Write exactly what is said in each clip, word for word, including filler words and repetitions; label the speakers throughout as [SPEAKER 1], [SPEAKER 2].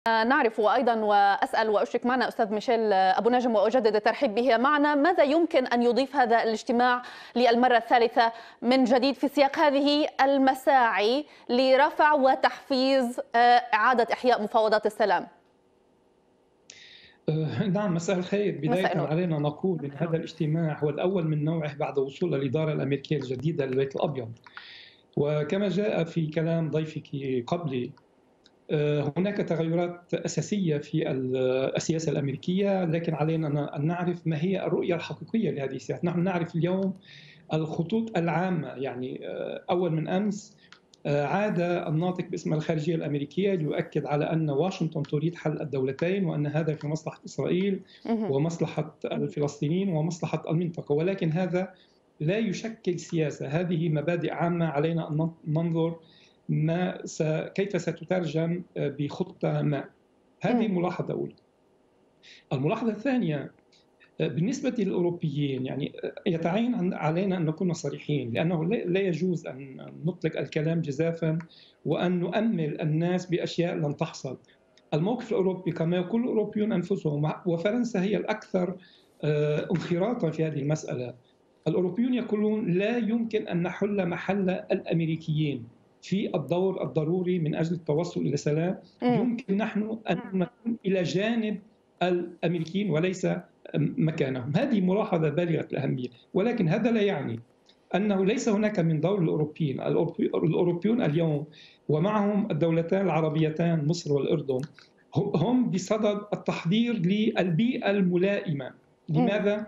[SPEAKER 1] نعرف أيضا وأسأل وأشرك معنا أستاذ ميشيل أبو نجم وأجدد الترحيب به معنا، ماذا يمكن أن يضيف هذا الاجتماع للمرة الثالثة من جديد في سياق هذه المساعي لرفع وتحفيز إعادة إحياء مفاوضات السلام؟
[SPEAKER 2] نعم، مساء الخير. بداية علينا نقول أن هذا الاجتماع هو الأول من نوعه بعد وصول الإدارة الأمريكية الجديدة للبيت الأبيض. وكما جاء في كلام ضيفك قبلي، هناك تغيرات أساسية في السياسة الأمريكية، لكن علينا أن نعرف ما هي الرؤية الحقيقية لهذه السياسة. نحن نعرف اليوم الخطوط العامة، يعني أول من أمس عاد الناطق باسم الخارجية الأمريكية ليؤكد على أن واشنطن تريد حل الدولتين، وأن هذا في مصلحة إسرائيل ومصلحة الفلسطينيين ومصلحة المنطقة، ولكن هذا لا يشكل سياسة. هذه مبادئ عامة علينا أن ننظر ما س... كيف ستترجم بخطة ما. هذه ملاحظة أولى. الملاحظة الثانية بالنسبة للأوروبيين، يعني يتعين علينا أن نكون صريحين، لأنه لا يجوز أن نطلق الكلام جزافا وأن نؤمل الناس بأشياء لن تحصل. الموقف الأوروبي كما يقول الأوروبيون أنفسهم، وفرنسا هي الأكثر انخراطا في هذه المسألة، الأوروبيون يقولون لا يمكن أن نحل محل الأمريكيين في الدور الضروري من أجل التوصل إلى سلام. يمكن نحن أن نكون إلى جانب الأمريكيين وليس مكانهم. هذه ملاحظة بالغة الأهمية، ولكن هذا لا يعني أنه ليس هناك من دور الأوروبيين. الأوروبيون اليوم ومعهم الدولتان العربيتان مصر والأردن هم بصدد التحضير للبيئة الملائمة. لماذا؟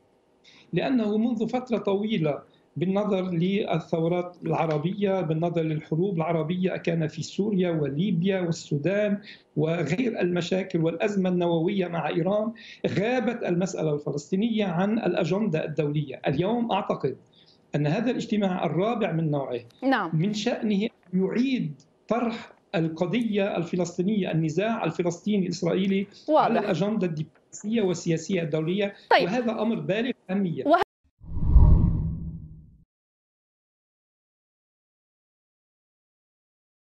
[SPEAKER 2] لأنه منذ فترة طويلة بالنظر للثورات العربية، بالنظر للحروب العربية، كان في سوريا وليبيا والسودان وغير المشاكل والأزمة النووية مع إيران، غابت المسألة الفلسطينية عن الأجندة الدولية. اليوم أعتقد أن هذا الاجتماع الرابع من نوعه
[SPEAKER 1] نعم.
[SPEAKER 2] من شأنه يعيد طرح القضية الفلسطينية، النزاع الفلسطيني الإسرائيلي، واضح، على الأجندة الدبلوماسية والسياسية الدولية. طيب. وهذا أمر بالغ الأهمية.